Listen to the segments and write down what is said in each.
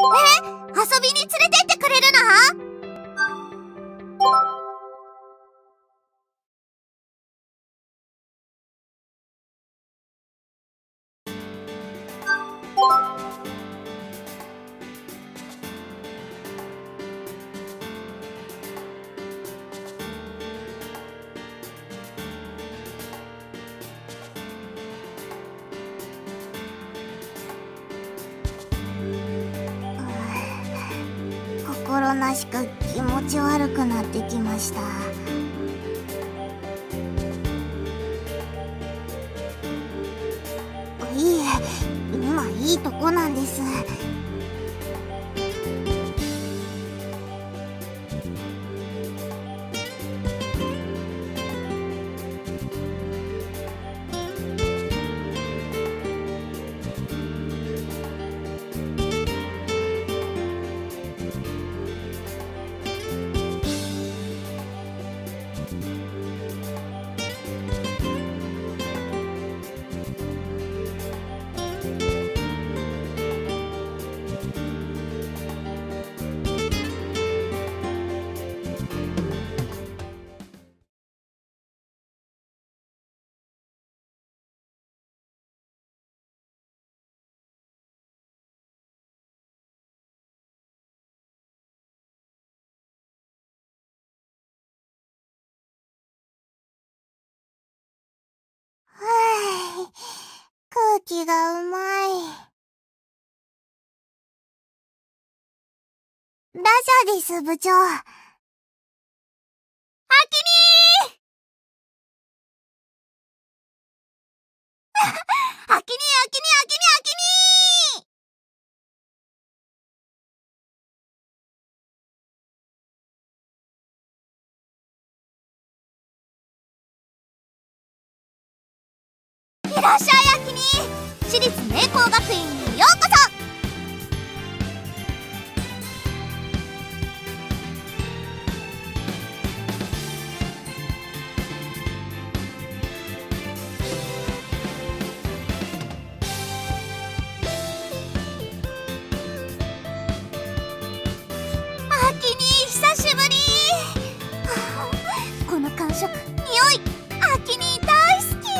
遊びに連れてってくれるの？心なしか気持ち悪くなってきました。いいえ、今いいとこなんです。空気がうまい。ラジャです、部長。あきにーあきにーあきにーあきにーあきにーいらっしゃい、あきにー。私立明光学院にようこそ。あきにー、久しぶりー。この感触、匂い、あきにー大好き。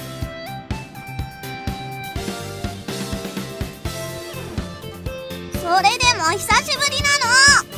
それでも久しぶりなの。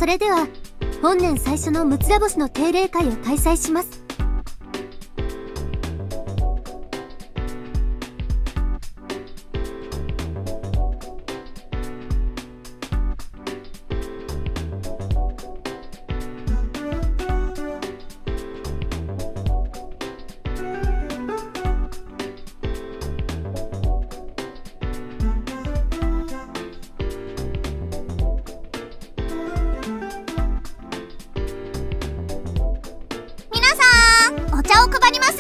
それでは本年最初のムツラボシの定例会を開催します。 お茶を配りますよ。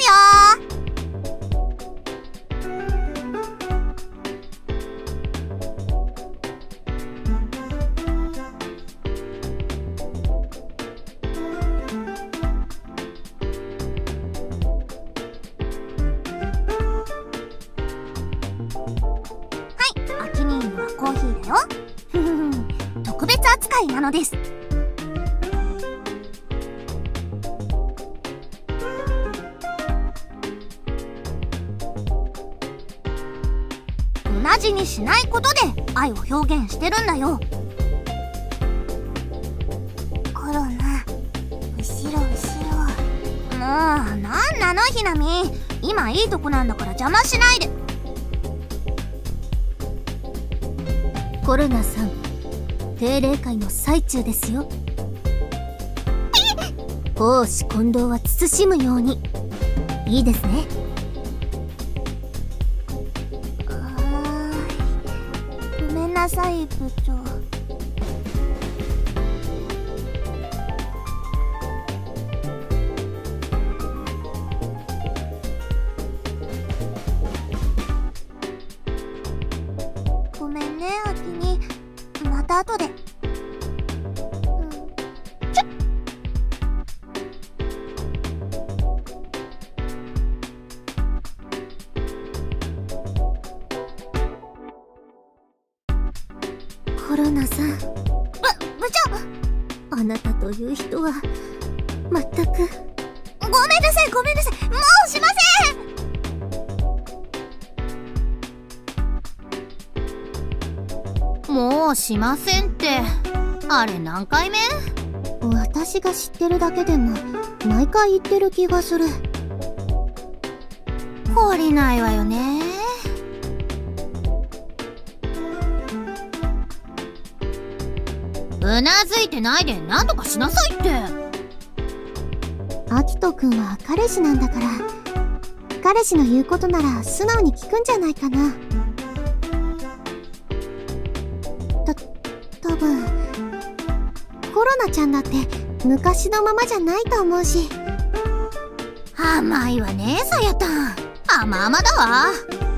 はい、アキニーにはコーヒーだよ。ふふふ、特別扱いなのです。同じにしないことで愛を表現してるんだよ。コロナ、後ろ後ろ。もうなんなのひなみ、今いいとこなんだから邪魔しないで。 コロナさん、定例会の最中ですよ。公私混同は慎むように。いいですね。 ごめんなさい部長。ごめんねアキニ、また後で。 コロナさん、 部長、 あなたという人は全く。 ごめんなさいごめんなさい、もうしません。 もうしませんって、あれ何回目？ 私が知ってるだけでも毎回言ってる気がする。 懲りないわよね。うなずいてないで何とかしなさいって。 アキトくんは彼氏なんだから、彼氏の言うことなら素直に聞くんじゃないかな。多分コロナちゃんだって昔のままじゃないと思うし。 甘いわねさやたん、甘々だわ。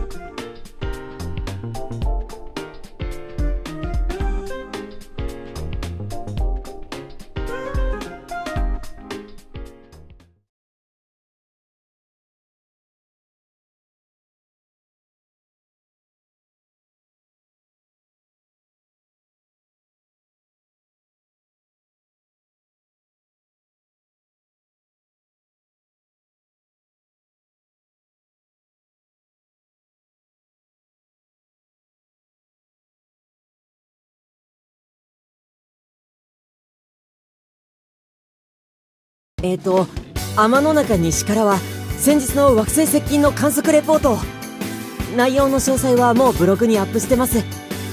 天の中西からは先日の惑星接近の観測レポート。内容の詳細はもうブログにアップしてます。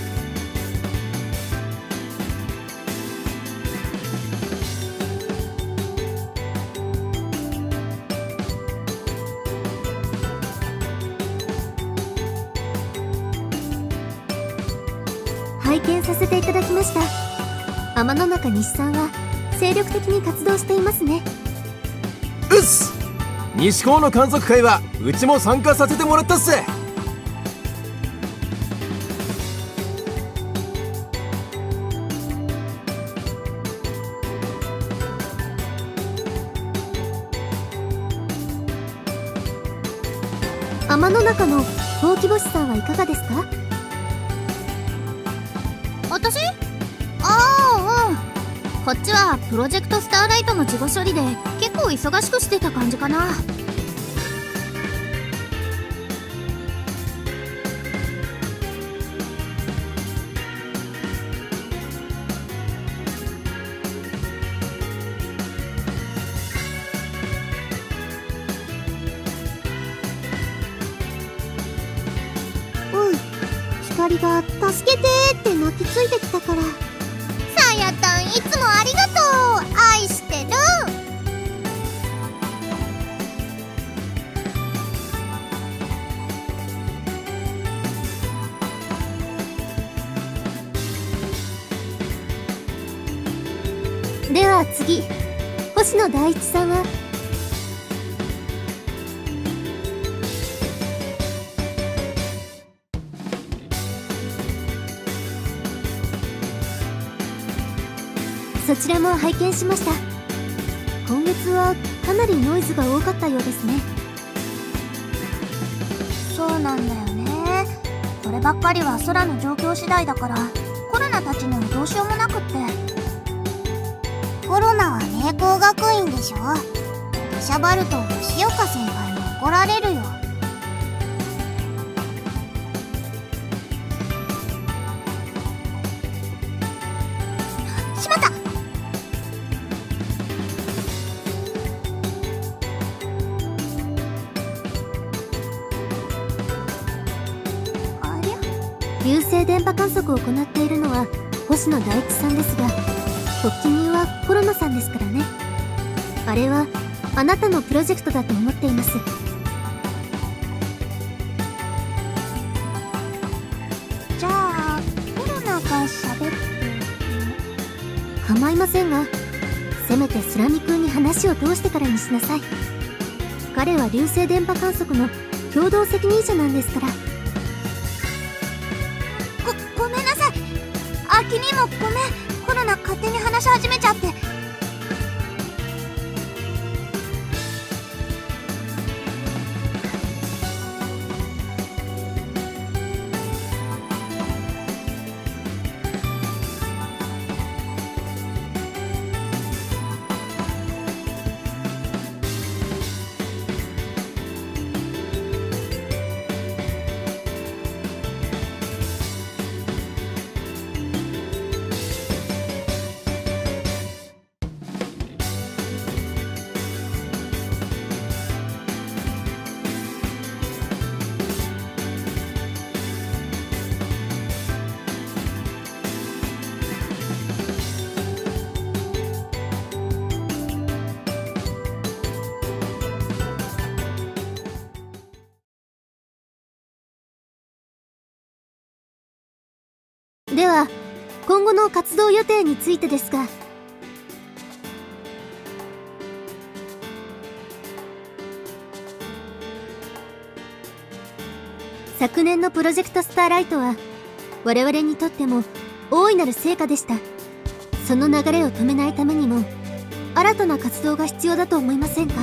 拝見させていただきました。天の中西さんは精力的に活動していますね。 うっす、西高の観測会はうちも参加させてもらったっす。 天の中のほうき星さんはいかがですか？ 私？ああ、うん。こっちはプロジェクトスターライトの事後処理で結構忙しくしてた感じかな。 りが助けてって泣きついてきたから。 さやたんいつもありがとう。愛してる。 では次、星野大地さんは。そちらも拝見しました。今月はかなりノイズが多かったようですね。 そうなんだよね。こればっかりは空の状況次第だから、コロナたちにはどうしようもなくって。 コロナは明光学院でしょ。出しゃばると吉岡先輩に怒られるよ。 しまった。ありゃ。 流星電波観測を行っているのは星野大地さんですが、発起人はコロナさんですからね。あれはあなたのプロジェクトだと思っています。 じゃあコロナが喋って構いませんが、せめてスラミ君に話を通してからにしなさい。彼は流星電波観測の共同責任者なんですから。 ごめんなさい。あきにもごめん。コロナ勝手に話し始めちゃって。 では今後の活動予定についてですが、昨年のプロジェクトスターライトは我々にとっても大いなる成果でした。その流れを止めないためにも新たな活動が必要だと思いませんか？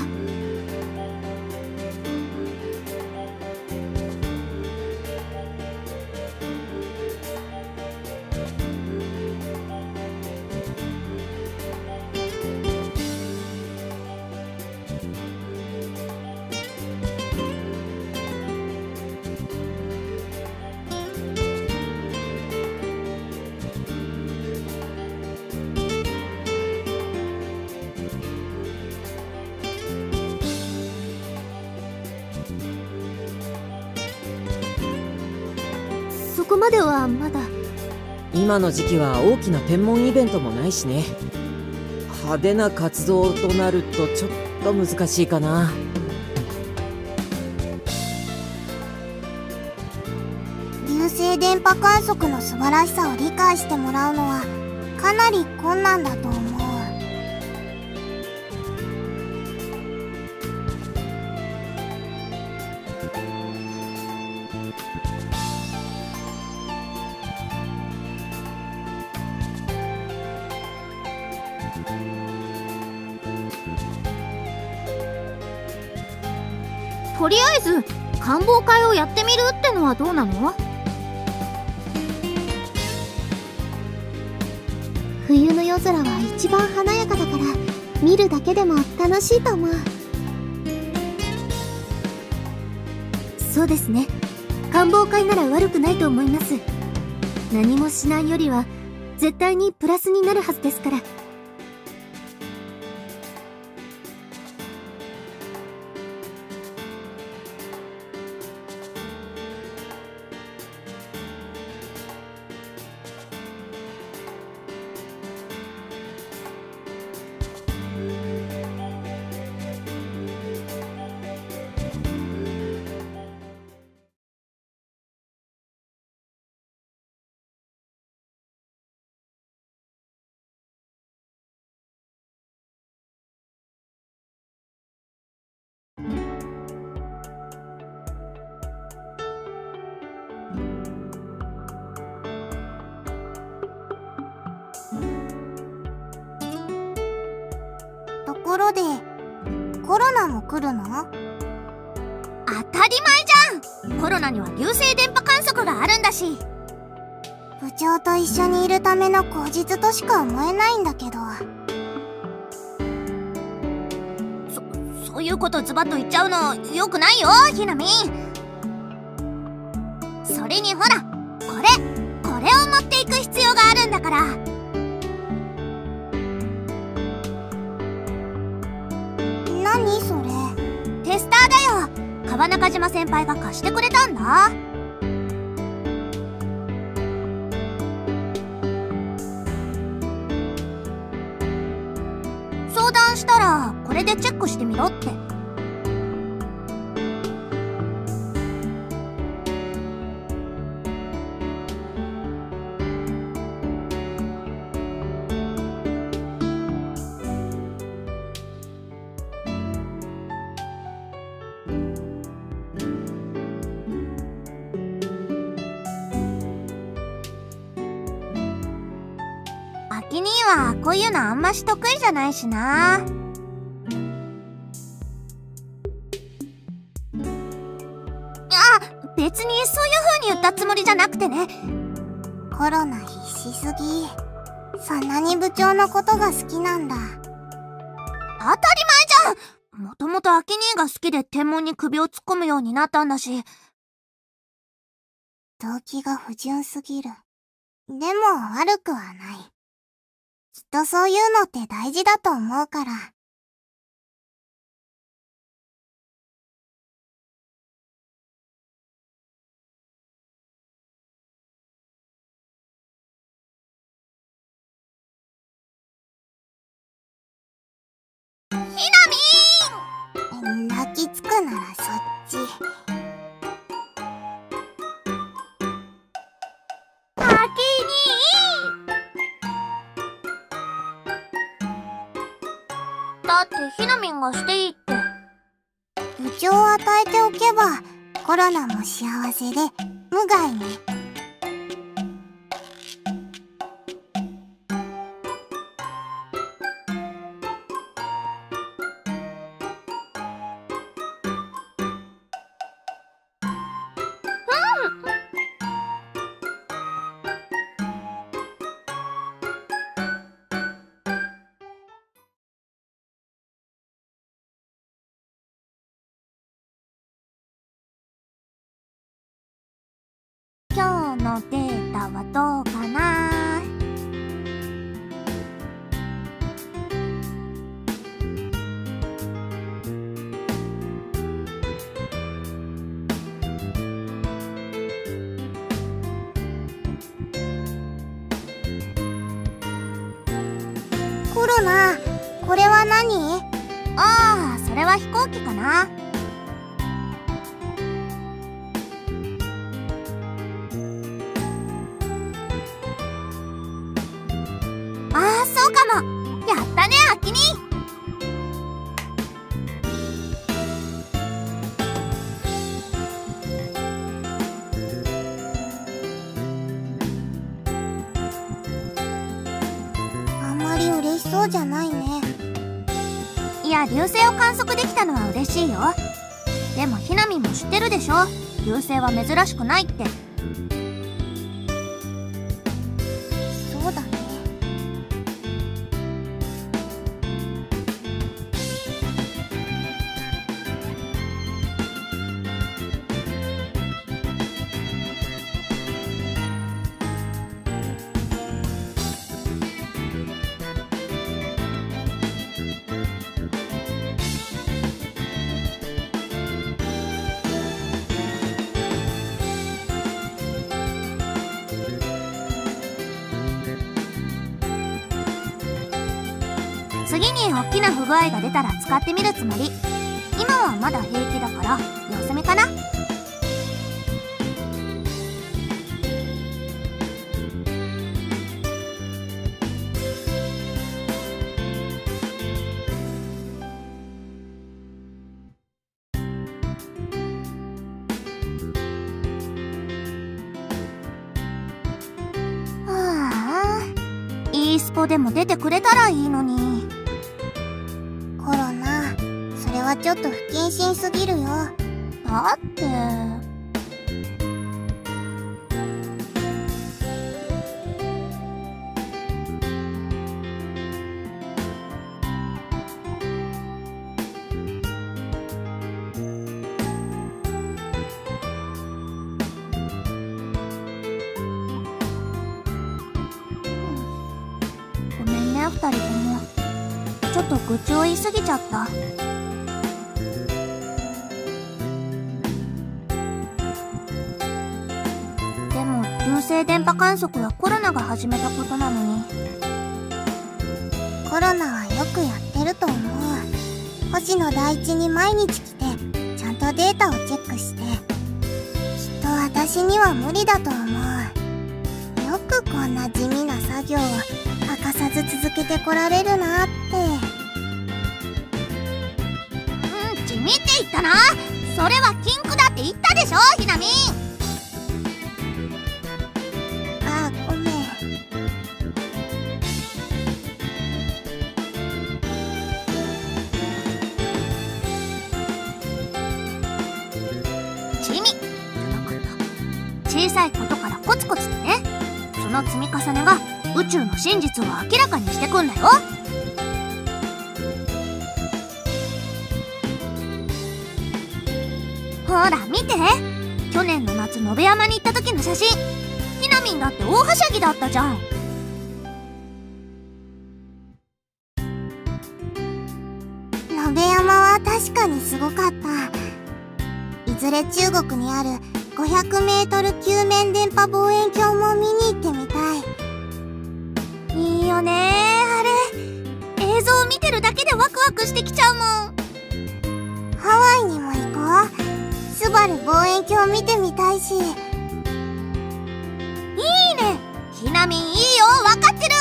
そこまではまだ。 今の時期は大きな天文イベントもないしね。派手な活動となるとちょっと難しいかな。 流星電波観測の素晴らしさを理解してもらうのはかなり困難だと思う。 とりあえず観望会をやってみるってのはどうなの？ 冬の夜空は一番華やかだから見るだけでも楽しいと思う。そうですね。観望会なら悪くないと思います。何もしないよりは絶対にプラスになるはずですから。 ころでコロナも来るの？ 当たり前じゃん。コロナには流星電波観測があるんだし。 部長と一緒にいるための口実としか思えないんだけど。 そういうことズバッと言っちゃうのよくないよ、ひなみ。それにほら、これを持っていく必要があるんだから。 何それ？ テスターだよ。川中島先輩が貸してくれたんだ。相談したらこれでチェックしてみろって。アキ兄はこういうのあんまし得意じゃないしな。別にそういう風に言ったつもりじゃなくてね。 コロナ必死すぎ。そんなに部長のことが好きなんだ。 当たり前じゃん。もともとアキ兄が好きで天文に首を突っ込むようになったんだし。 動機が不純すぎる。でも悪くはない。きっとそういうのって大事だと思うから。泣きつくならそっち。 アキ兄だってひなみんがしていいって。 部長を与えておけばコロナも幸せで無害に。 今日のデータはどうかな。 コロナ、これは何？ ああ、それは飛行機かな。ああ、そうかも。やったね、アキ兄。 あんまり嬉しそうじゃないね。 いや、流星を観測できたのは嬉しいよ。でもひなみんも知ってるでしょ、流星は珍しくないって。 そうだね。 次に大きな不具合が出たら使ってみるつもり。今はまだ平気だから様子見かな。e スポでも出てくれたらいいのに。 コはちょっと不謹慎すぎるよ。だって。ごめんね、二人とも。ちょっと愚痴を言いすぎちゃった。でも流星電波観測はコロナが始めたことなのに。コロナはよくやってると思う。星野第一に毎日来てちゃんとデータをチェックして。きっと私には無理だと思う。よくこんな地味な作業を欠かさず続けてこられるなって。地味って言ったな。それは禁句だって言ったでしょ、ひなみん。あ、ごめん。地味じゃなかった。小さいことからコツコツとね。その積み重ねが宇宙の真実を明らかにしてくんだよ。ほら見て、去年の夏野辺山に行った時の写真。ひなみんだって大はしゃぎだったじゃん。野辺山は確かにすごかった。いずれ中国にある500メートル球面電波望遠鏡も見に行ってみたい。いいよねあれ。映像を見てるだけでワクワクしてきちゃうもん。ハワイにも行こう。スバル望遠鏡見てみたいし。いいね、ひなみんいいよ、わかってる。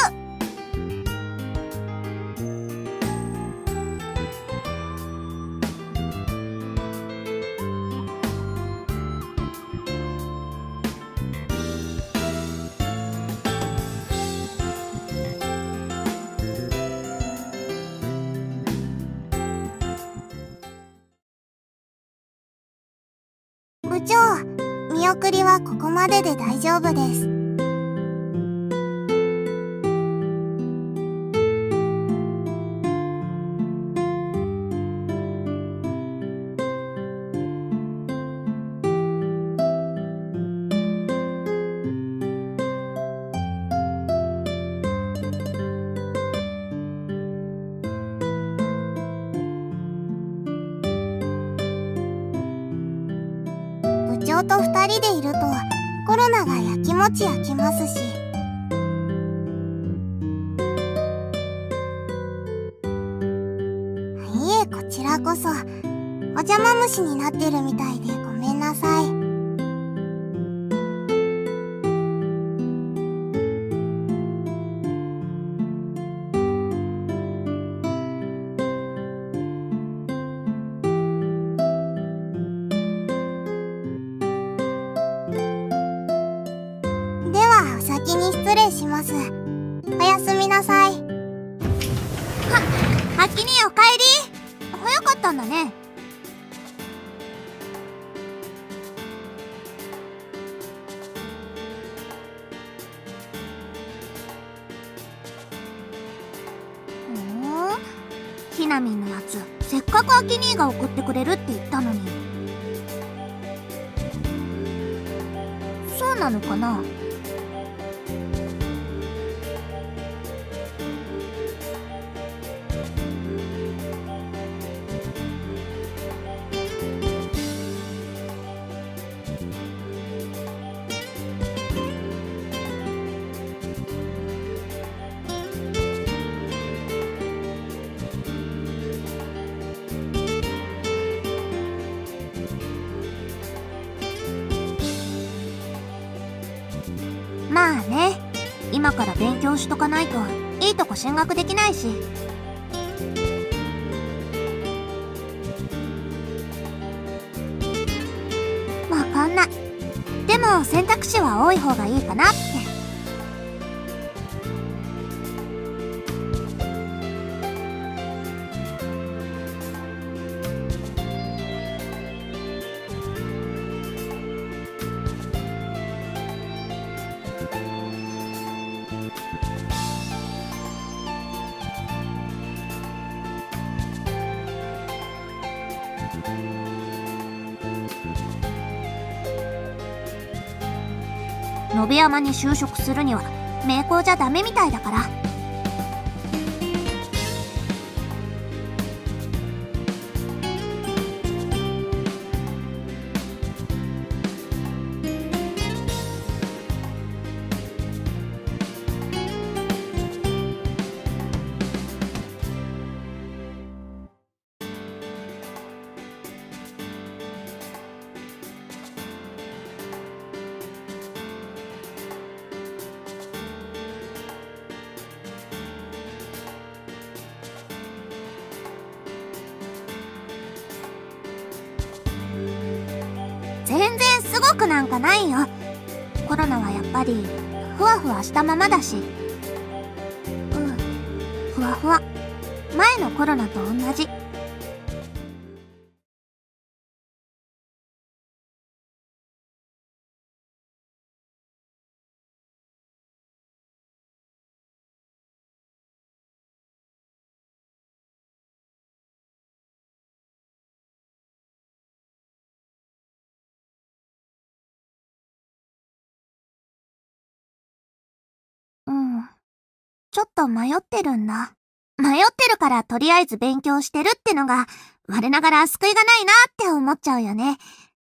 部長、見送りはここまでで大丈夫です。部長と2人でいるとコロナがやきもち焼きますし。いえ、こちらこそお邪魔虫になってるみたいでごめんなさい。先に失礼します。おやすみなさい。ハキ兄おかえり。早かったんだね。ひなみんのやつ、せっかくハキ兄が送ってくれるって言ったのに。そうなのかな。まあね、今から勉強しとかないといいとこ進学できないし。わかんない。でも選択肢は多い方がいいかなって。 野辺山に就職するには名校じゃダメみたいだから。全然すごくなんかないよ。コロナはやっぱりふわふわしたままだし。ふわふわ。前のコロナと同じ。ちょっと迷ってるんだ。迷ってるからとりあえず勉強してるってのが、我ながら救いがないなって思っちゃうよね。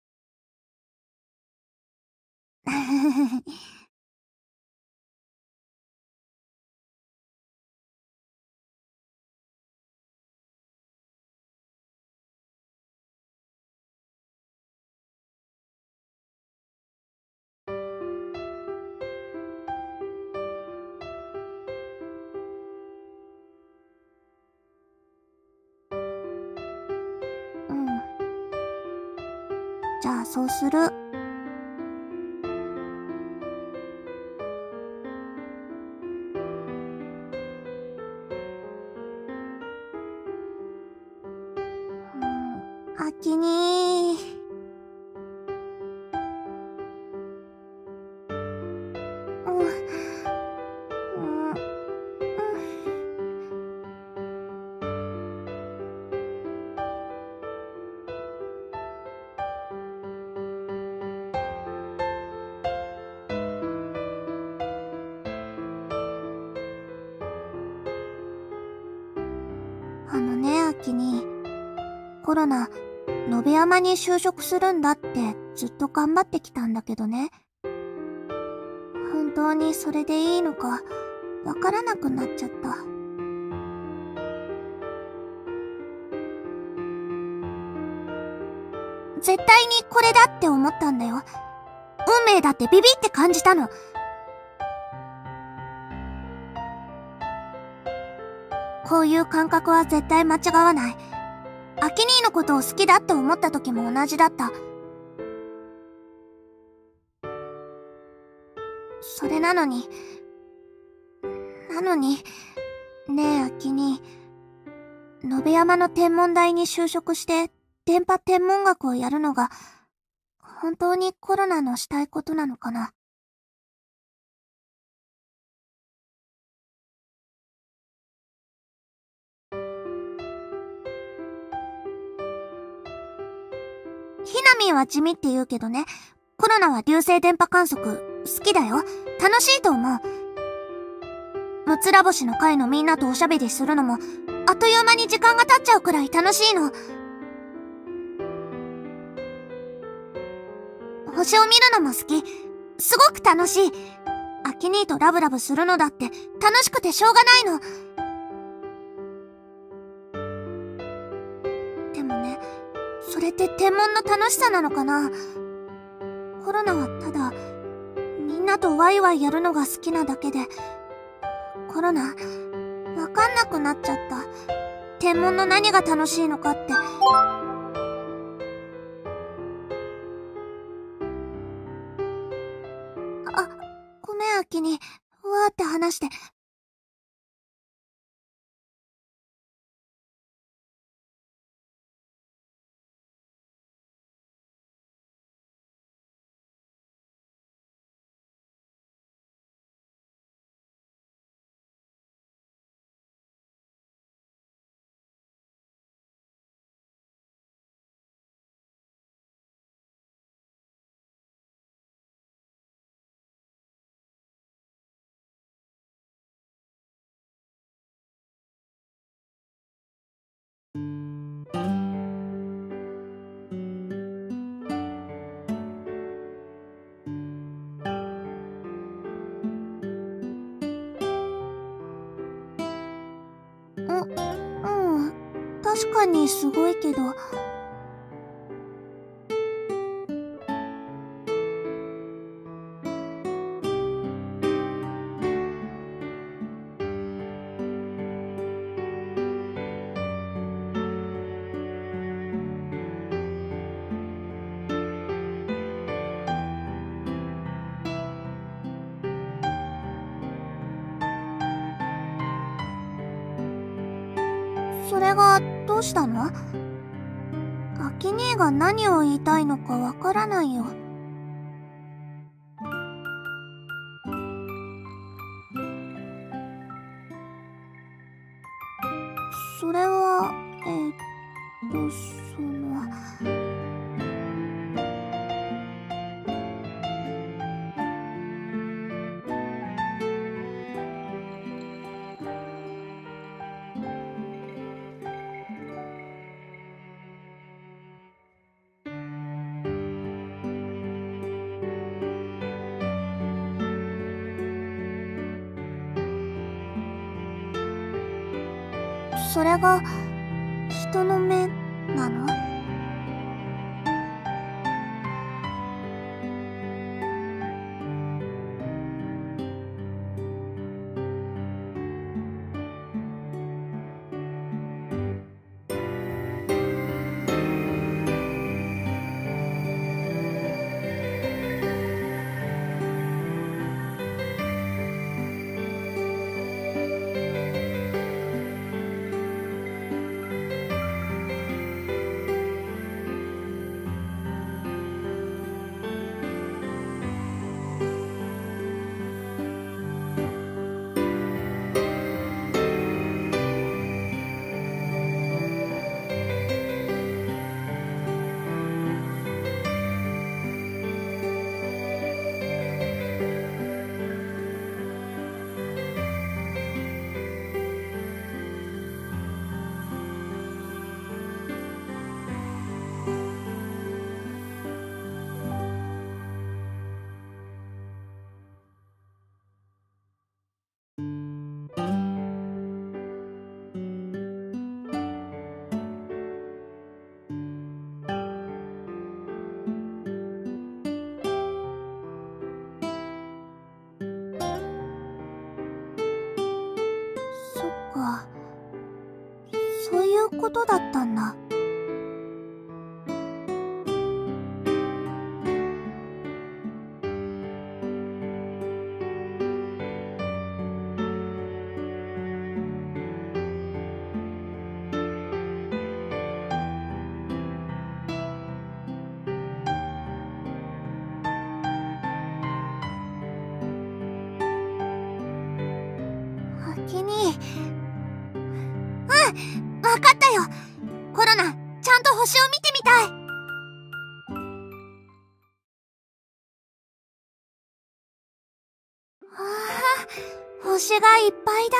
じゃあそうする。あきにあきに、コロナ、野辺山に就職するんだってずっと頑張ってきたんだけどね。本当にそれでいいのかわからなくなっちゃった。絶対にこれだって思ったんだよ。運命だってビビって感じたの。こういう感覚は絶対間違わない。アキ兄のことを好きだって思った時も同じだった。それなのに、ねえアキ兄、野辺山の天文台に就職して電波天文学をやるのが本当にコロナのしたいことなのかな。ひなみんは地味って言うけどね、コロナは流星電波観測好きだよ。楽しいと思う。むつら星の会のみんなとおしゃべりするのもあっという間に時間が経っちゃうくらい楽しいの。星を見るのも好き。すごく楽しい。アキ兄とラブラブするのだって楽しくてしょうがないの。でもね、それって天文の楽しさなのかな。コロナはただみんなとワイワイやるのが好きなだけで、コロナわかんなくなっちゃった。天文の何が楽しいのかって。ごめんアキにわーって話して。 確かにすごいけど。それがどうしたの？アキ兄が何を言いたいのかわからないよ。それは、その…それが人の目なの？そういうことだったんだ。わかったよ。コロナ、ちゃんと星を見てみたい。星がいっぱいだ。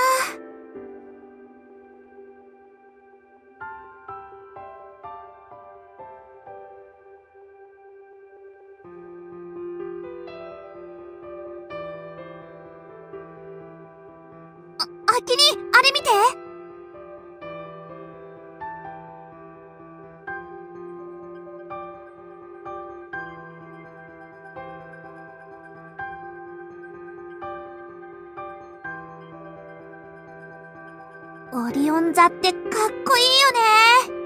アキニ、あれ見て。オリオン座ってかっこいいよね。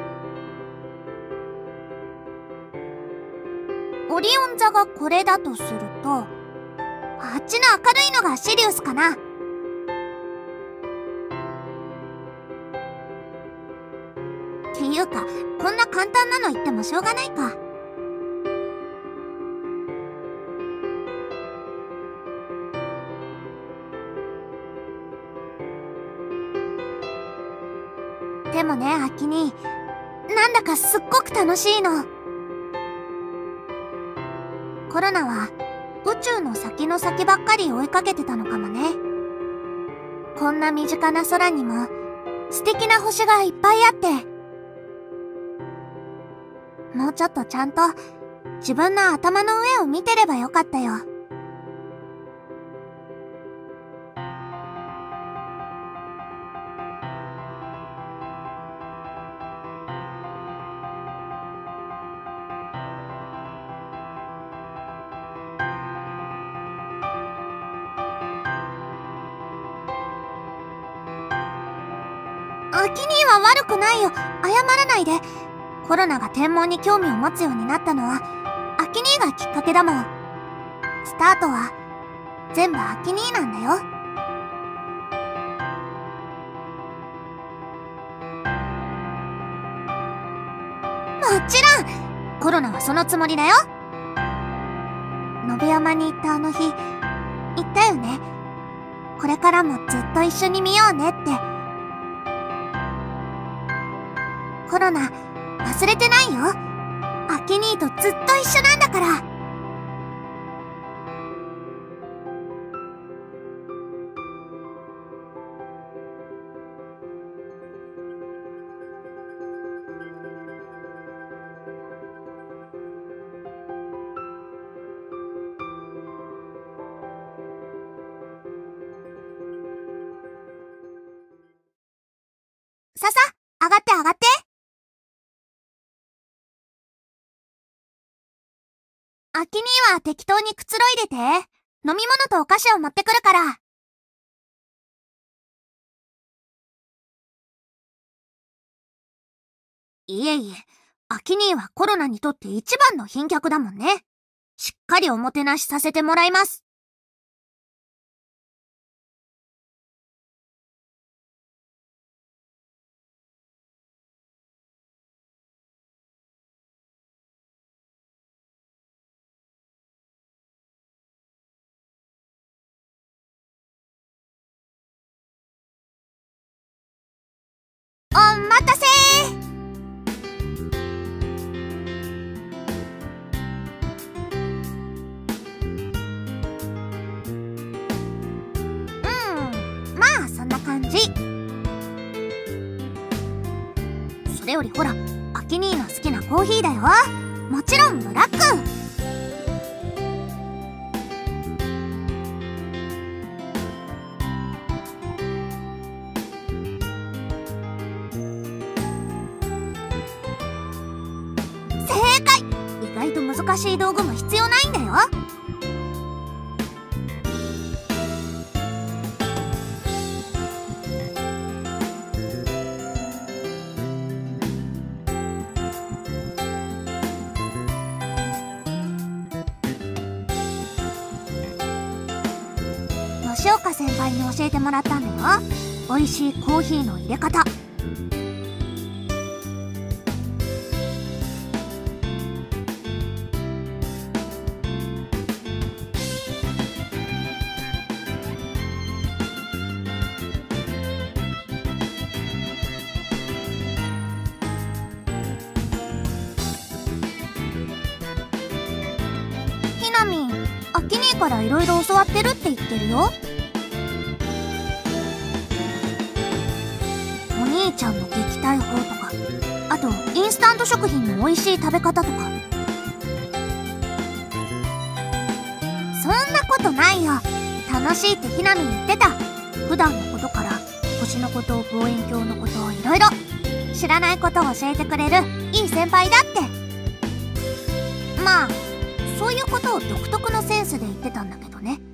オリオン座がこれだとすると、あっちの明るいのがシリウスかな。っていうか、こんな簡単なの言ってもしょうがないか。でもね、アキニ、なんだかすっごく楽しいの。コロナは宇宙の先の先ばっかり追いかけてたのかもね。こんな身近な空にも素敵な星がいっぱいあって、もうちょっとちゃんと自分の頭の上を見てればよかったよ。アキ兄は悪くないよ。謝らないで。コロナが天文に興味を持つようになったのはアキ兄がきっかけだもん。スタートは全部アキ兄なんだよ。もちろんコロナはそのつもりだよ。延山に行ったあの日言ったよね。これからもずっと一緒に見ようねって。コロナ忘れてないよ。アキ兄とずっと一緒なんだから。ささ、上がって上がって。アキ兄は適当にくつろいでて。飲み物とお菓子を持ってくるから。いえいえ、アキ兄はコロナにとって一番の賓客だもんね。しっかりおもてなしさせてもらいます。お待たせまあそんな感じ。それよりほら、アキ兄の好きなコーヒーだよ。もちろんブラック。正解。意外と難しい道具も必要ないんだよ。吉岡先輩に教えてもらったんだよ。美味しいコーヒーの入れ方。ひなみん、アキ兄からいろいろ教わってるって言ってるよ。お兄ちゃんの撃退法とか、あとインスタント食品の美味しい食べ方とか。そんなことないよ。楽しいってひなみん言ってた。普段のことから星のこと、望遠鏡のことをいろいろ知らないことを教えてくれるいい先輩だって。まあそういうことを独特のセンスで言ってたんだけどね。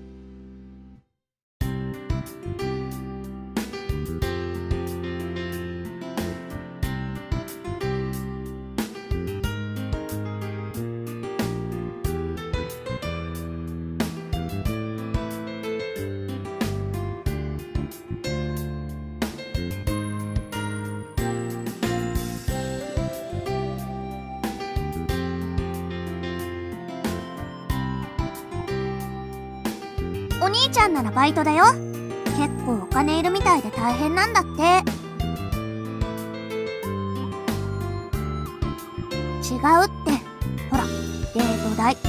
お兄ちゃんならバイトだよ。結構お金いるみたいで大変なんだって。違うって。ほら、デート代。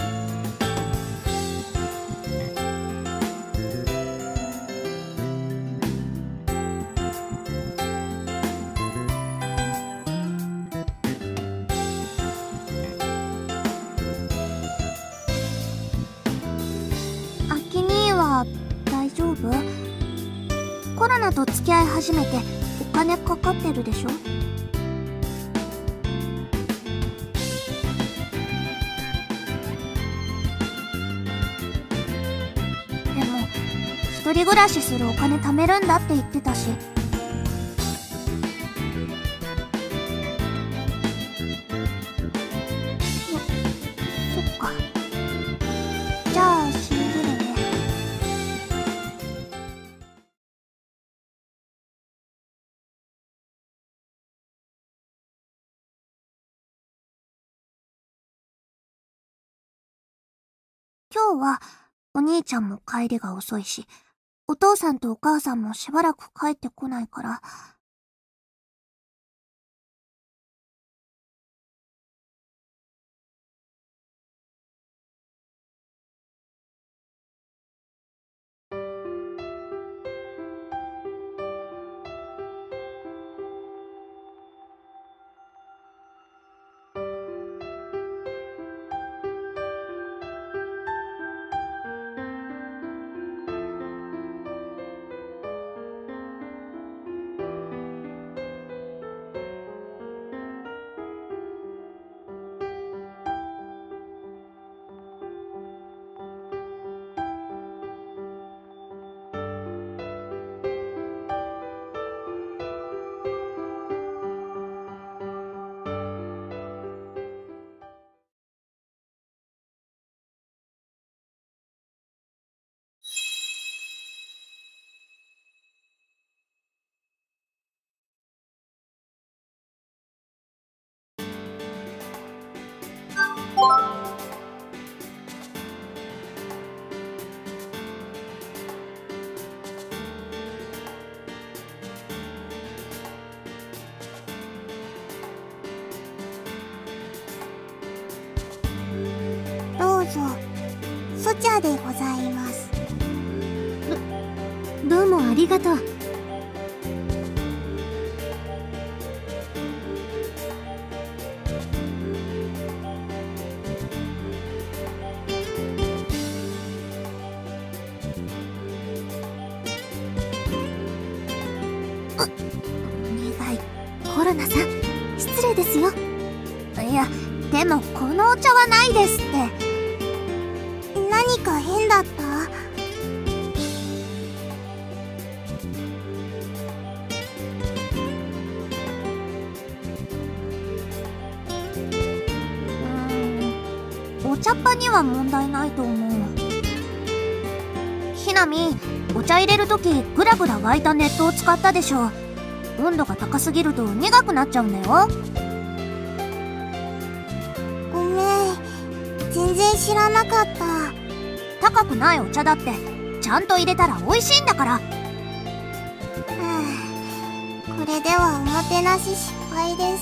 夫？コロナと付き合い始めてお金かかってるでしょ？でも一人暮らしするお金貯めるんだって言ってたし。そっか。じゃあ信じるね。今日はお兄ちゃんも帰りが遅いし、お父さんとお母さんもしばらく帰ってこないから。どうぞ、ソチャでございます。 どうもありがとう。 お願い。 コロナさん、失礼ですよ。 いや、でもこのお茶はないですって。何か変だった？お茶っ葉には問題ないと思う。ひなみ、お茶入れるときグラグラ沸いた熱湯を使ったでしょ。温度が高すぎると苦くなっちゃうんだよ。ごめん、全然知らなかった。高くないお茶だってちゃんと入れたら美味しいんだから。これではおもてなし失敗です。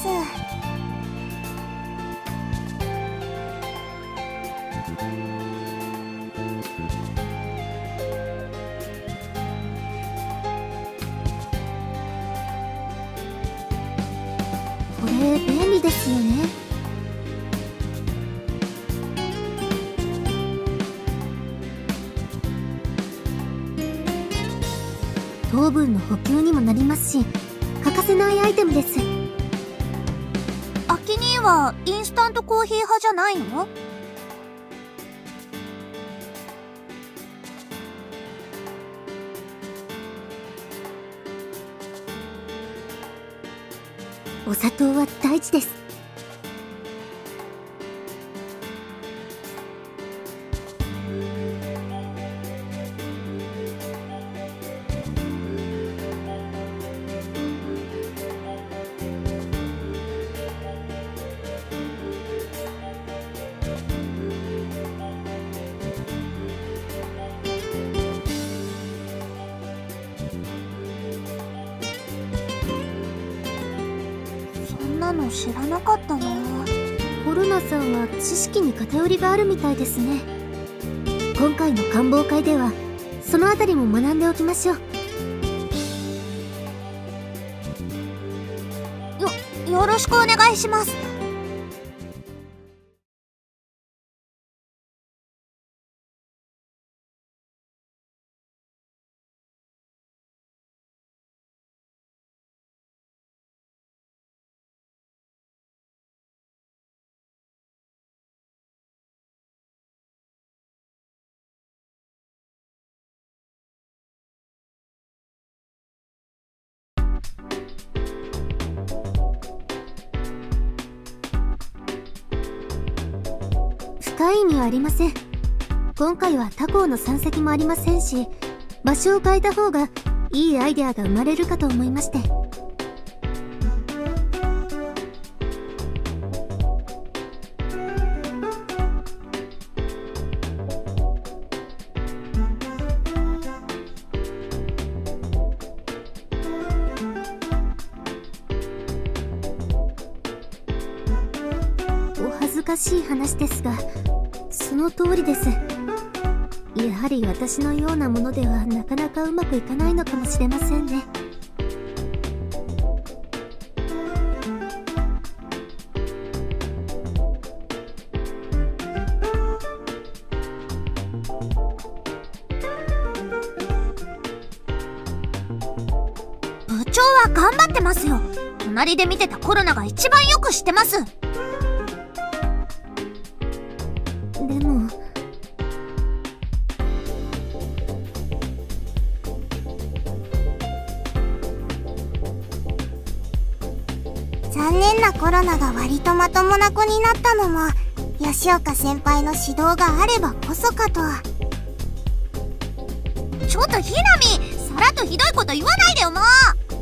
これ便利ですよね。糖分の補給にもなりますし、欠かせないアイテムです。 アキ兄はインスタントコーヒー派じゃないの？ お砂糖は大事です。 そんなの知らなかったな。 コロナさんは知識に偏りがあるみたいですね。今回の官房会ではそのあたりも学んでおきましょう。 よろしくお願いします。 深い意味はありません。今回は他校の山積もありませんし、場所を変えた方がいいアイデアが生まれるかと思いまして。お恥ずかしい話ですが、その通りです。やはり私のようなものではなかなかうまくいかないのかもしれませんね。 部長は頑張ってますよ。隣で見てたコロナが一番よく知ってます。 でも残念なコロナが割とまともな子になったのも吉岡先輩の指導があればこそかと。 ちょっとひなみ、さらっとひどいこと言わないでよもう。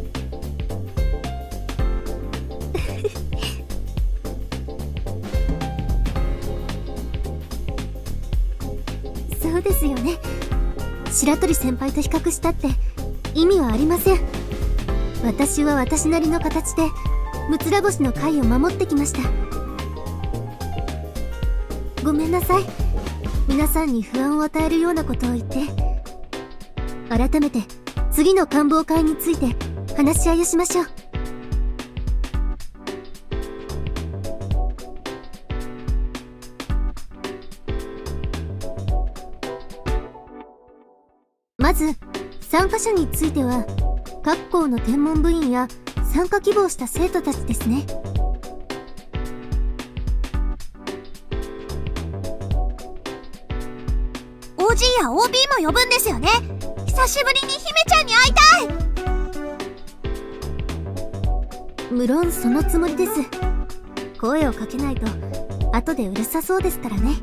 そうですよね。白鳥先輩と比較したって意味はありません。私は私なりの形でむつら星の会を守ってきました。ごめんなさい。皆さんに不安を与えるようなことを言って。改めて次の官房会について話し合いをしましょう。まず参加者については各校の天文部員や参加希望した生徒たちですね。 OG や OB も呼ぶんですよね。久しぶりに姫ちゃんに会いたい。 無論そのつもりです。声をかけないと後でうるさそうですからね。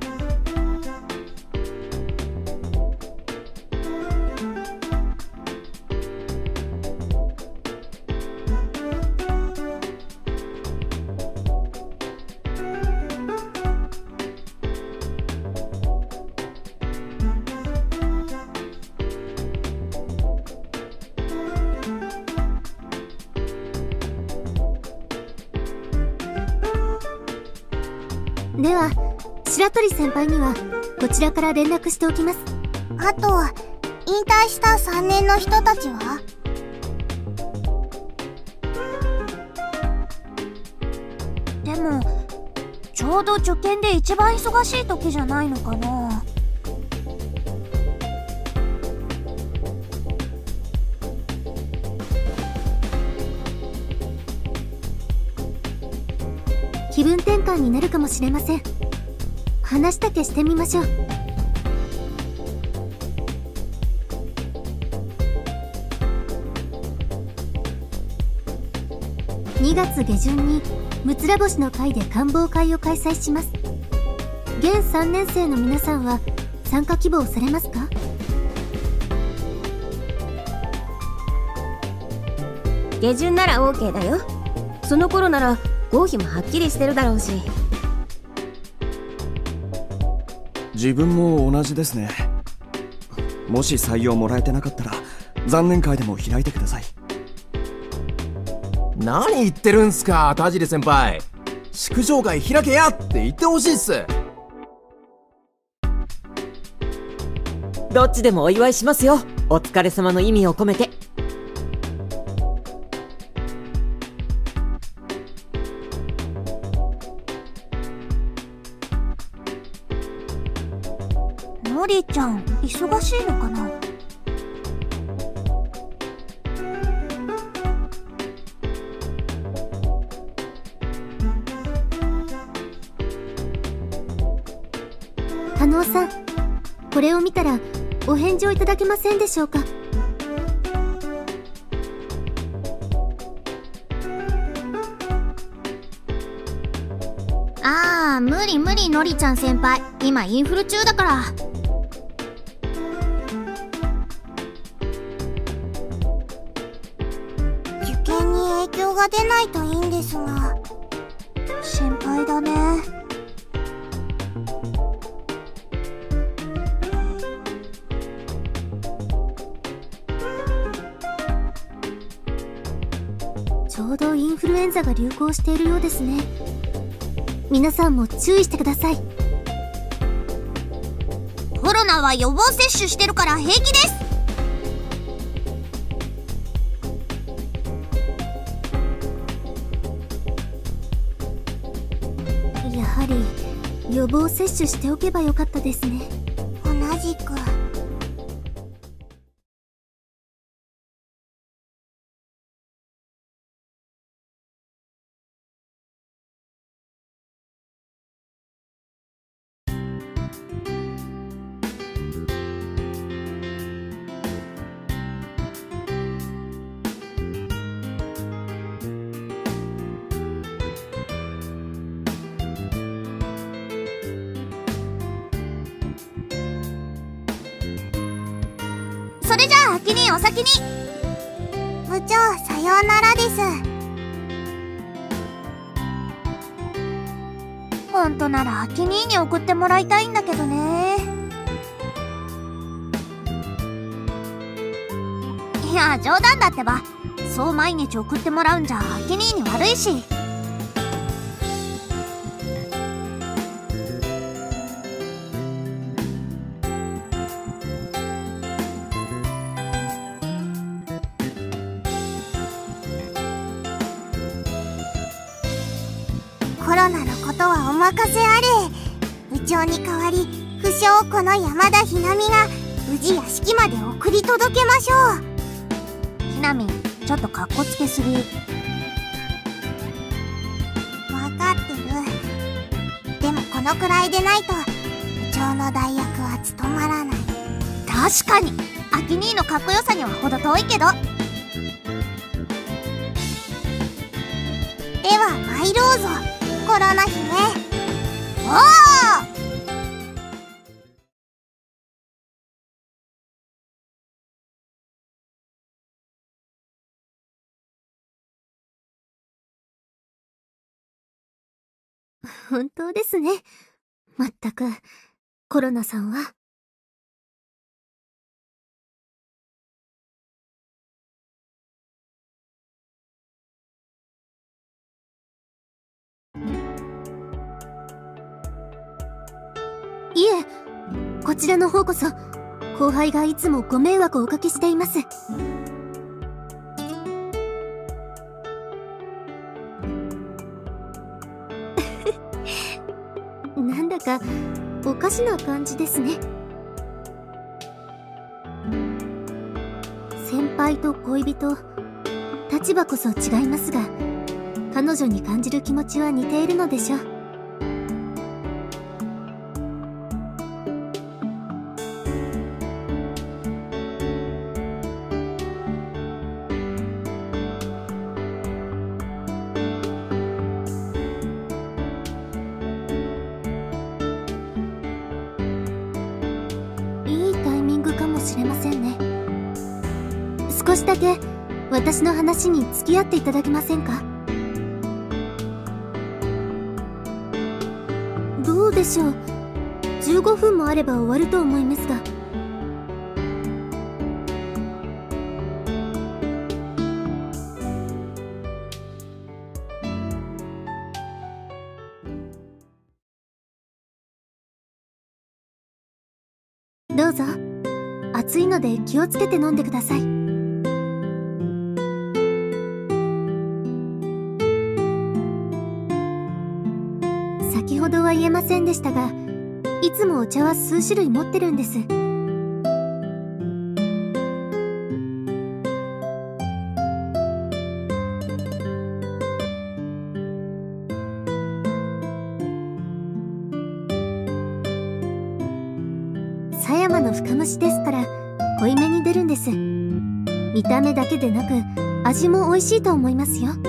では白鳥先輩にはこちらから連絡しておきます。 あと引退した3年の人たちは？ でもちょうど受験で一番忙しい時じゃないのかな。 気分転換になるかもしれません。話だけしてみましょう。2月下旬にむつら星の会で官房会を開催します。現3年生の皆さんは参加希望されますか？ 下旬なら OK だよ。その頃なら合否もはっきりしてるだろうし。 自分も同じですね。もし採用もらえてなかったら残念会でも開いてください。 何言ってるんすか田尻先輩。祝勝会開けやって言ってほしいっす。 どっちでもお祝いしますよ。お疲れ様の意味を込めて。 のりちゃん忙しいのかな。 加納さん、これを見たらお返事をいただけませんでしょうか？ 無理無理いのりちゃん先輩、今インフル中だから。 受験に影響が出ないといいんですが、心配だね。 ちょうどインフルエンザが流行しているようですね。皆さんも注意してください。 コロナは予防接種してるから平気です。 やはり予防接種しておけばよかったですね。 同じく。 それじゃあ、アキ兄お先に。 部長、さようならです。 ほんとならアキ兄に送ってもらいたいんだけどね。いや、冗談だってば。そう毎日送ってもらうんじゃアキ兄に悪いし。 コロナのことはお任せあれ。部長に代わり不肖この山田ひなみが無事屋敷まで送り届けましょう。 ひなみ、ちょっとカッコつけすぎ。 分かってる。でもこのくらいでないと部長の代役は務まらない。 確かにアキ兄のかっこよさにはほど遠いけど。 では参ろうぞ、コロナ姫。おー！ 本当ですね。まったく、コロナさんは。いえ、こちらの方こそ、後輩がいつもご迷惑をおかけしています。なんだか、おかしな感じですね。先輩と恋人、立場こそ違いますが、彼女に感じる気持ちは似ているのでしょう。いいタイミングかもしれませんね。少しだけ私の話に付き合っていただけませんか？どうでしょう。15分もあれば終わると思いますが。どうぞ。暑いので気をつけて飲んでください。先ほどは言えませんでしたが、いつもお茶は数種類持ってるんです。狭山の深蒸しですから濃いめに出るんです。見た目だけでなく味も美味しいと思いますよ。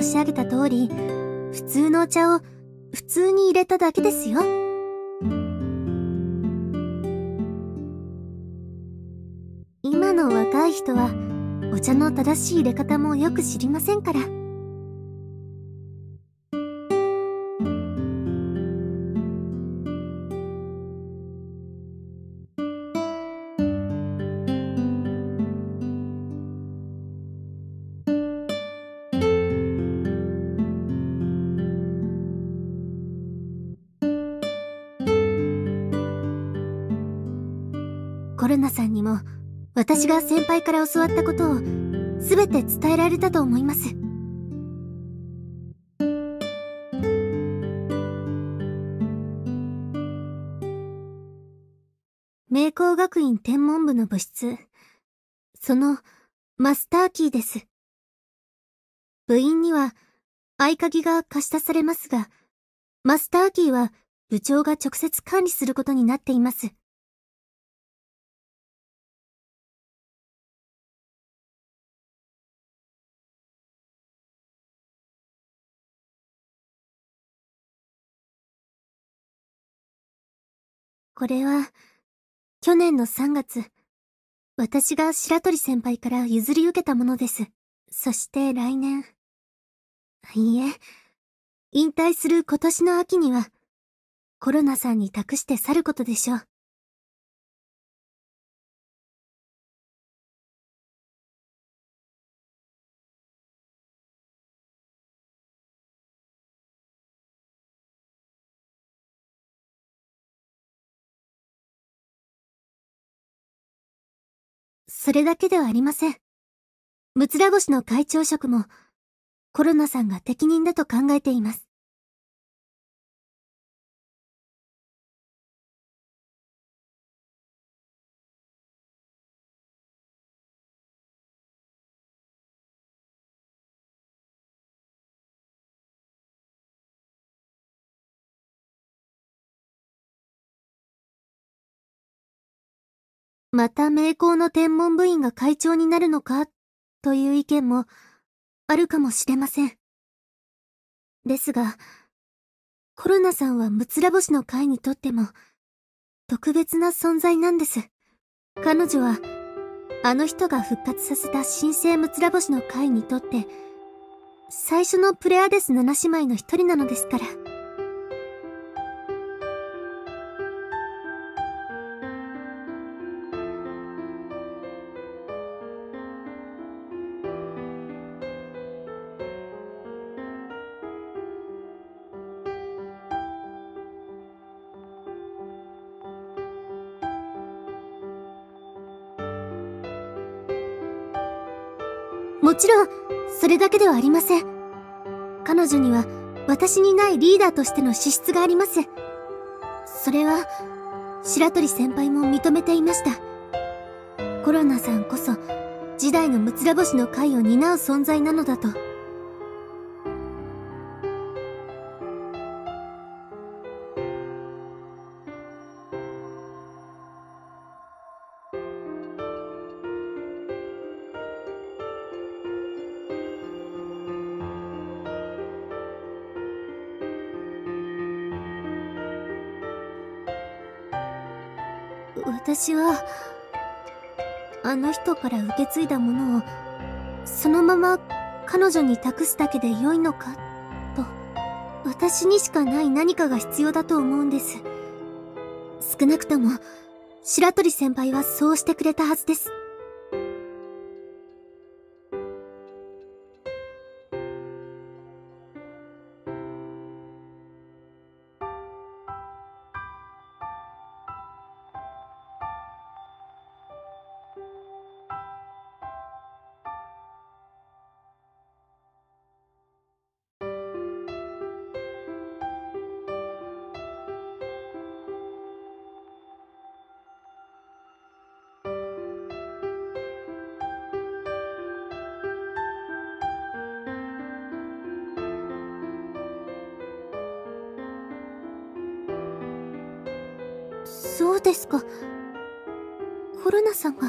申し上げた通り、普通のお茶を普通に入れただけですよ。今の若い人はお茶の正しい入れ方もよく知りませんから。コルナさんにも私が先輩から教わったことを全て伝えられたと思います。明光学院天文部の部室、そのマスターキーです。部員には合鍵が貸し出されますが、マスターキーは部長が直接管理することになっています。これは、去年の3月、私が白鳥先輩から譲り受けたものです。そして来年。いいえ、引退する今年の秋には、コロナさんに託して去ることでしょう。それだけではありません。むつら星の会長職も、コロナさんが適任だと考えています。また明光の天文部員が会長になるのかという意見もあるかもしれません。ですが、コロナさんはむつら星の会にとっても特別な存在なんです。彼女はあの人が復活させた新生むつら星の会にとって最初のプレアデス7姉妹の一人なのですから。もちろん、それだけではありません。彼女には私にないリーダーとしての資質があります。それは、白鳥先輩も認めていました。コロナさんこそ、次代のむつら星の会を担う存在なのだと。私は、あの人から受け継いだものを、そのまま彼女に託すだけで良いのか、と、私にしかない何かが必要だと思うんです。少なくとも、白鳥先輩はそうしてくれたはずです。そうですか。コロナさんが。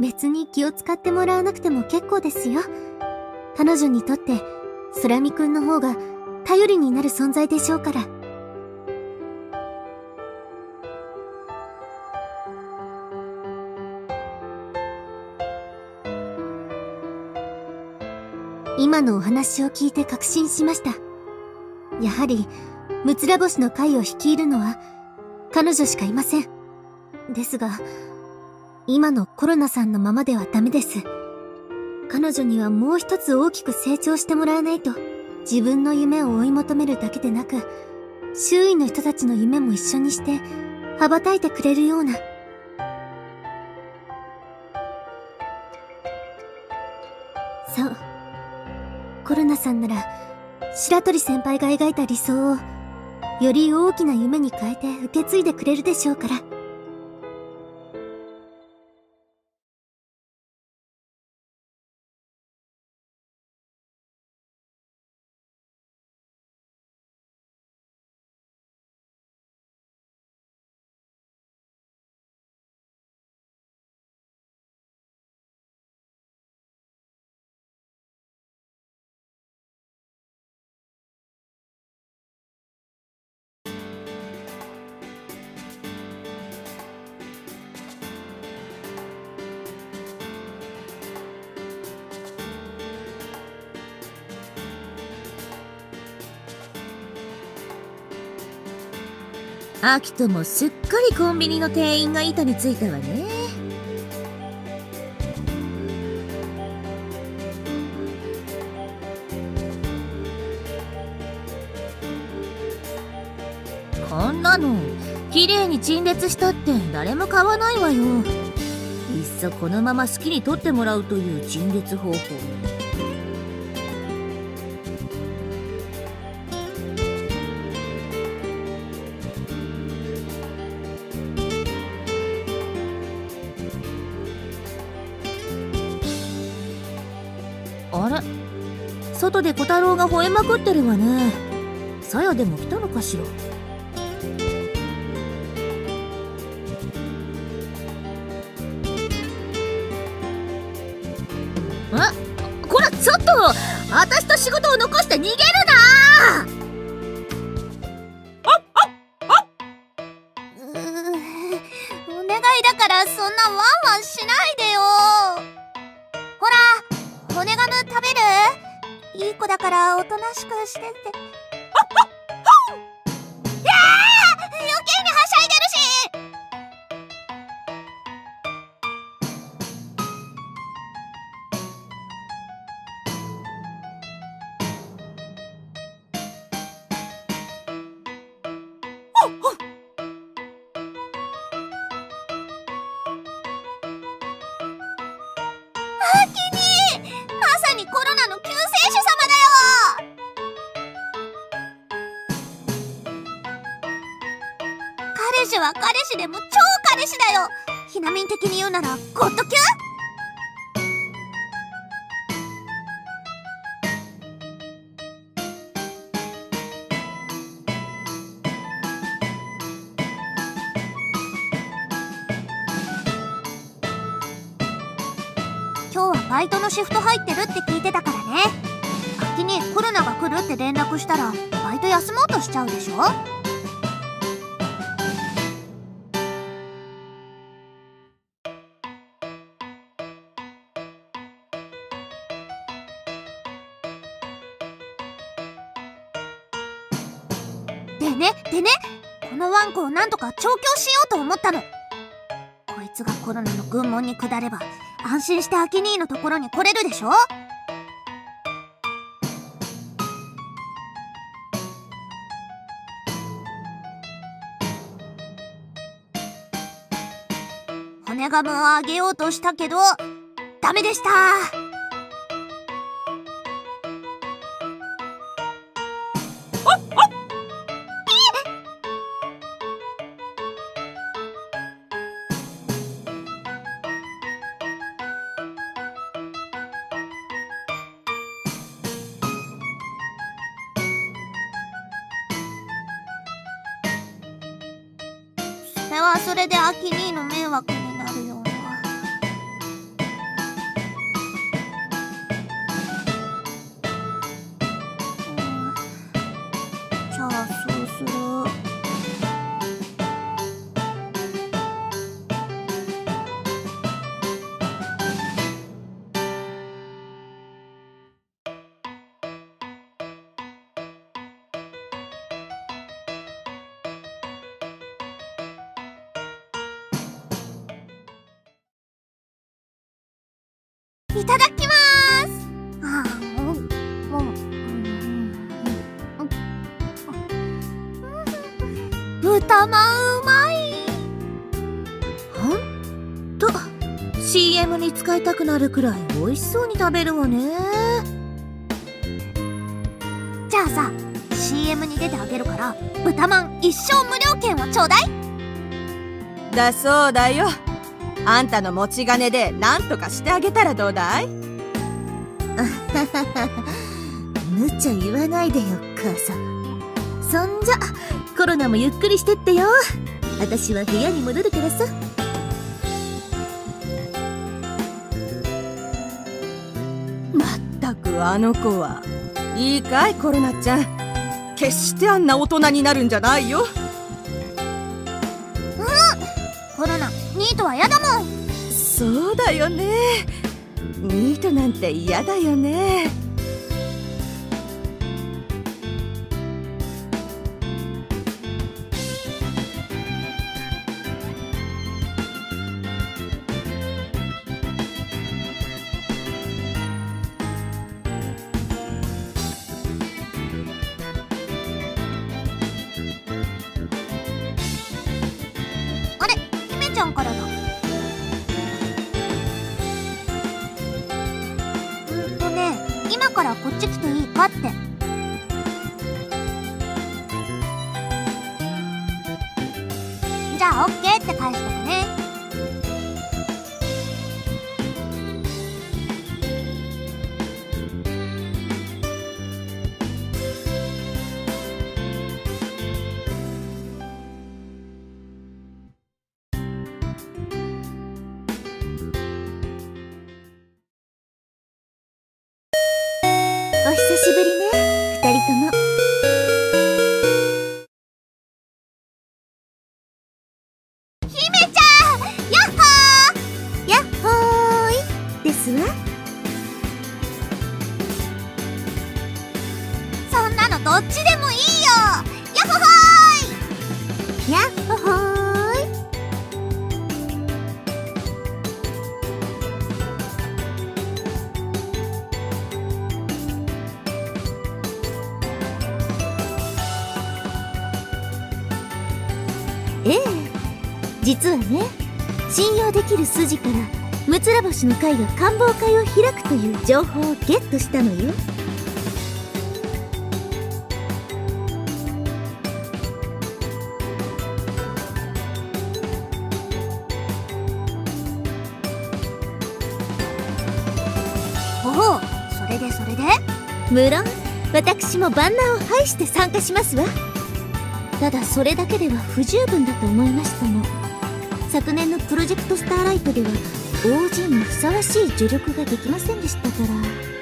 別に気を使ってもらわなくても結構ですよ。彼女にとって空見くんの方が頼りになる存在でしょうから。今のお話を聞いて確信しました。やはりむつら星の会を率いるのは彼女しかいません。ですが今のコロナさんのままではダメです。彼女にはもう一つ大きく成長してもらわないと。自分の夢を追い求めるだけでなく、周囲の人たちの夢も一緒にして羽ばたいてくれるような。そう、コロナさんなら白鳥先輩が描いた理想をより大きな夢に変えて受け継いでくれるでしょうから。 アキトもすっかりコンビニの店員が板についたわね。こんなの綺麗に陳列したって誰も買わないわよ。いっそこのまま好きに取ってもらうという陳列方法。あれ、外で小太郎が吠えまくってるわね。さやでも来たのかしら。こらちょっと、私と仕事を残して逃げるな。 お願いだからそんなワンワンしないでよ。ほら、骨ガム食べる？いい子だからおとなしくしてって。余計にはしゃいでるし。まさにコロナの救世主様だよ。彼氏は彼氏でも超彼氏だよ。ひなみん的に言うならゴッドキュン。今日はバイトのシフト入ってるって聞いてたからね。秋にコロナが来るって連絡したらバイト休もうとしちゃうでしょ。でね、このワンコをなんとか調教しようと思ったの。こいつがコロナの軍門に下れば安心してアキ兄のところに来れるでしょ。骨ガムをあげようとしたけどダメでした。それはそれでアキ兄の迷惑になるような。 いただきまーす。豚まんうまい。 ほんと CM に使いたくなるくらい美味しそうに食べるわね。 じゃあさ、 CM に出てあげるから豚まん一生無料券をちょうだい。 だそうだよ。あんたの持ち金で何とかしてあげたらどうだい？ 無茶言わないでよ母さん。そんじゃコロナもゆっくりしてってよ。私は部屋に戻るからさ。 まったくあの子は。いいかいコロナちゃん、決してあんな大人になるんじゃないよ。 コロナ、ニートは嫌だもん。 そうだよね。ニートなんて嫌だよね。 あれ、姫ちゃんからだ。今からこっち来ていいかって。じゃあオッケーって返しとくね。 お久しぶりね、二人とも。 姫ちゃん、ヤッホー。 やっほーいですわ。 そんなのどっちでもいいよ。ヤッホホーイ。 やっほほーい。ええ、実はね、信用できる筋からムツラ星の会が官房会を開くという情報をゲットしたのよ。 おお、それで無論私も万難を排して参加しますわ。ただそれだけでは不十分だと思いましたの。昨年のプロジェクトスターライトでは OG にふさわしい助力ができませんでしたから。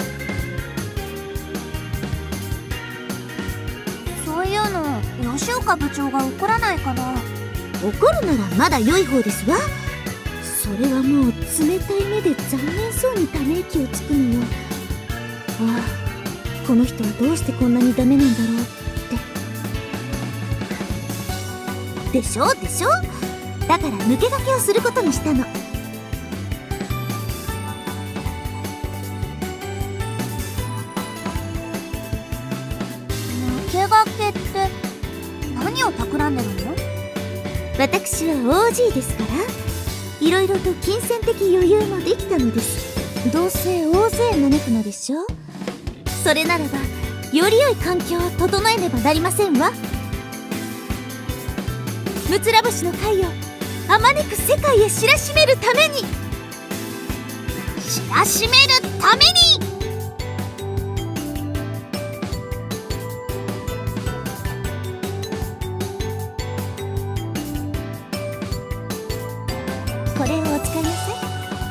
そういうの吉岡部長が怒らないかな。 怒るならまだ良い方ですわ。それはもう冷たい目で残念そうにため息をつくのよ。ああ、この人はどうしてこんなにダメなんだろうって。でしょだから抜け駆けをすることにしたの。 抜け駆けって何を企んでるの？ 私は OG ですから、いろいろと金銭的余裕もできたのです。どうせ大勢招くのでしょ。それならばより良い環境を整えねばなりませんわ。ムツラ星の会をあまねく世界へ知らしめるために。 知らしめるために。 これをお使いなさい。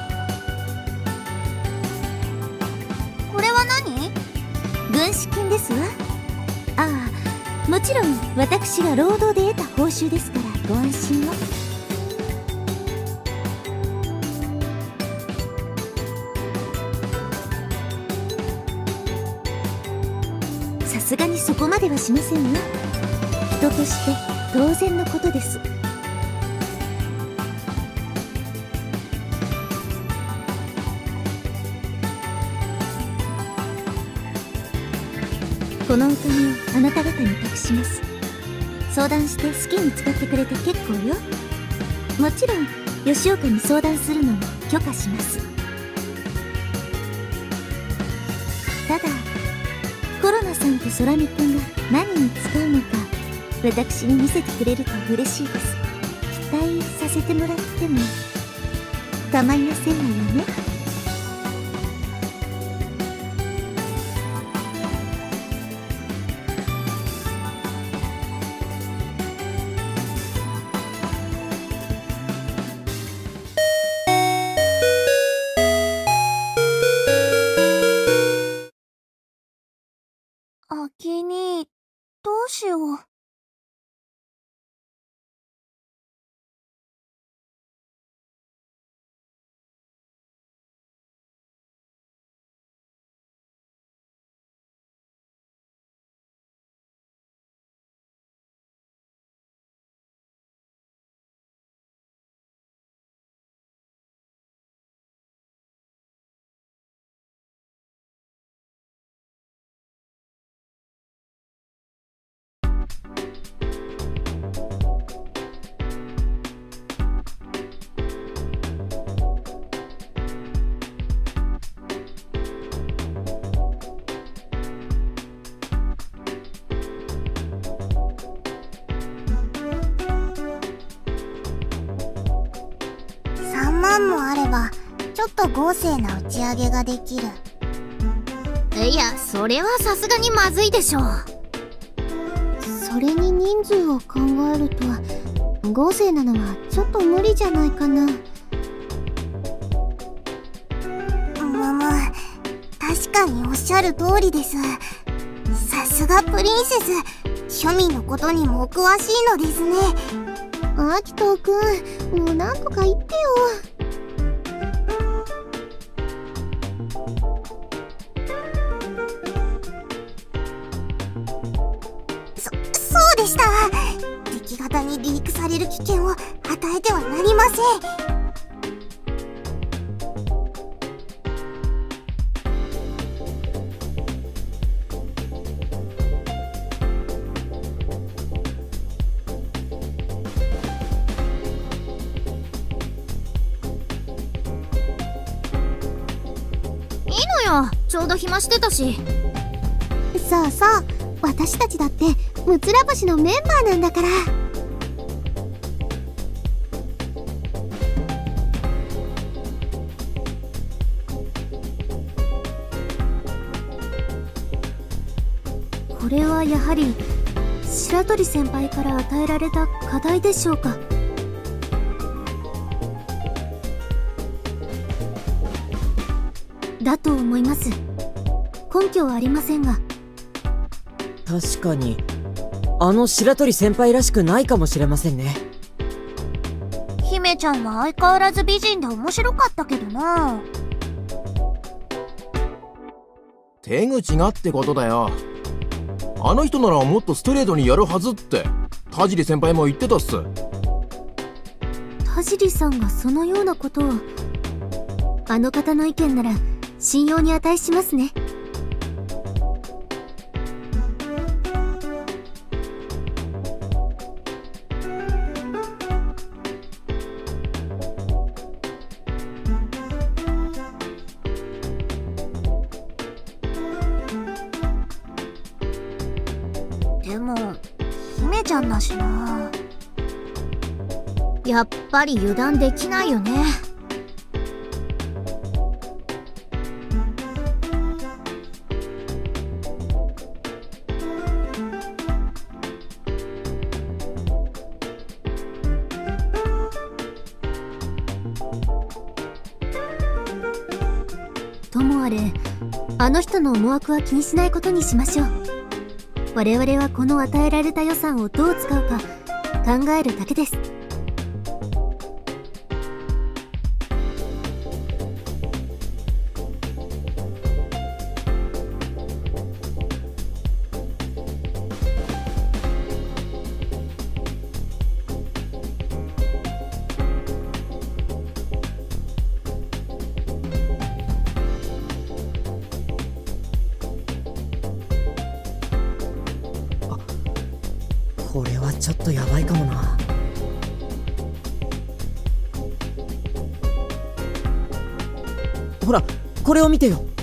これは何？ 軍資金ですわ。ああ、もちろん私が労働で得た報酬ですからご安心を。さすがにそこまではしませんわ。人として当然のことです。 このお金をあなた方に託します。相談して好きに使ってくれて結構よ。もちろん吉岡に相談するのも許可します。ただコロナさんと空見くんが何に使うのか私に見せてくれると嬉しいです。期待させてもらっても構いませんわよね。 あきに、どうしよう。3万もあればちょっと豪勢な打ち上げができる。 いや、それはさすがにまずいでしょう。 それに人数を考えると豪勢なのはちょっと無理じゃないかな。 確かにおっしゃる通りです。さすがプリンセス、庶民のことにもお詳しいのですね。 アキトくん、もうなんとか言ってよ。 そうでした。敵方にリークされる危険を与えてはなりません。 ちょうど暇してたし。 そうそう、私たちだってむつら星のメンバーなんだから。これはやはり白鳥先輩から与えられた課題でしょうか。だと思います。根拠はありませんが。 確かにあの白鳥先輩らしくないかもしれませんね。 姫ちゃんは相変わらず美人で面白かったけどな。 手口がってことだよ。あの人ならもっとストレートにやるはずって田尻先輩も言ってたっす。 田尻さんがそのようなことを。あの方の意見なら信用に値しますね。 でも姫ちゃんだしな。 やっぱり油断できないよね。 ともあれ、あの人の思惑は気にしないことにしましょう。我々はこの与えられた予算をどう使うか考えるだけです。 これはちょっとヤバいかもな。ほら、これを見てよ。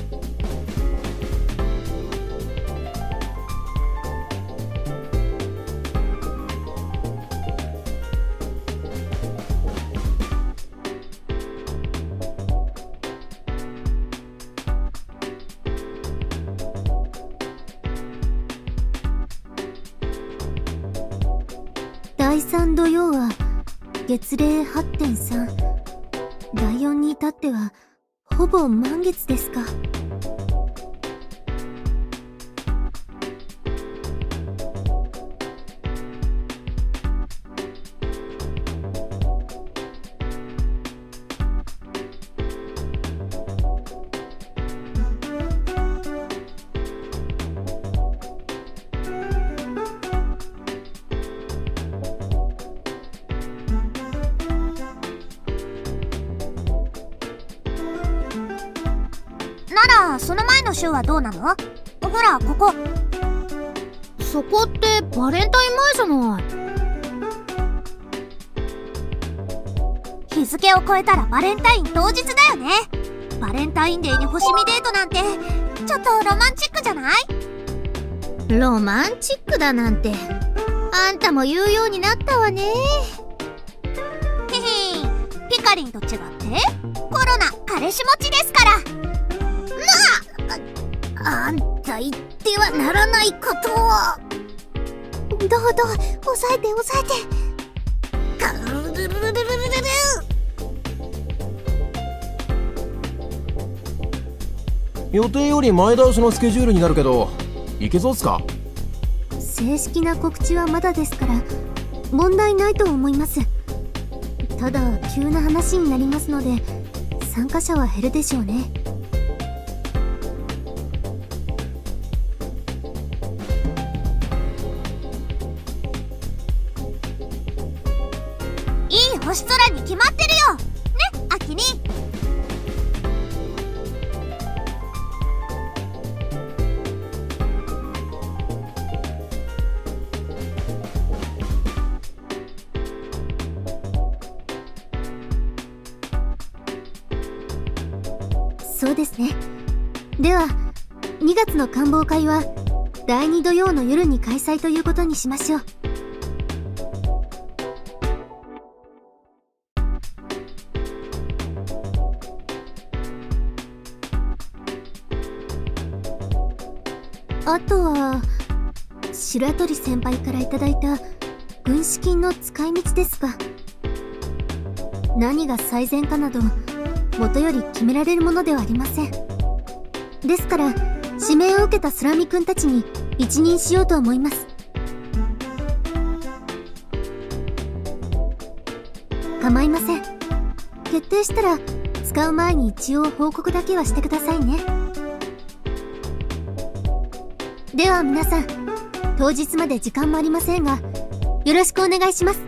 第3土曜は月齢 8.3、 第4に至ってはほぼ満月ですか。 ならその前の週はどうなの？ほらここ。 そこってバレンタイン前じゃない。 日付を超えたらバレンタイン当日だよね。バレンタインデーに星見デートなんてちょっとロマンチックじゃない？ ロマンチックだなんてあんたも言うようになったわね。 へへん、ピカリンと違ってコロナ彼氏持ちですから。 あんた言ってはならないことを。 どう抑えて抑えて。 カルルルルルルルル。 予定より前倒しのスケジュールになるけどいけそうっすか？ 正式な告知はまだですから問題ないと思います。ただ急な話になりますので参加者は減るでしょうね。 いい星空に決まってるよね、アキリ。 そうですね。では2月の観望会は第2土曜の夜に開催ということにしましょう。あとは白鳥先輩からいただいた軍資金の使い道ですが、何が最善かなど元より決められるものではありません。ですから指名を受けたスラミ君たちに一任しようと思います。構いません。決定したら使う前に一応報告だけはしてくださいね。では皆さん、当日まで時間もありませんがよろしくお願いします。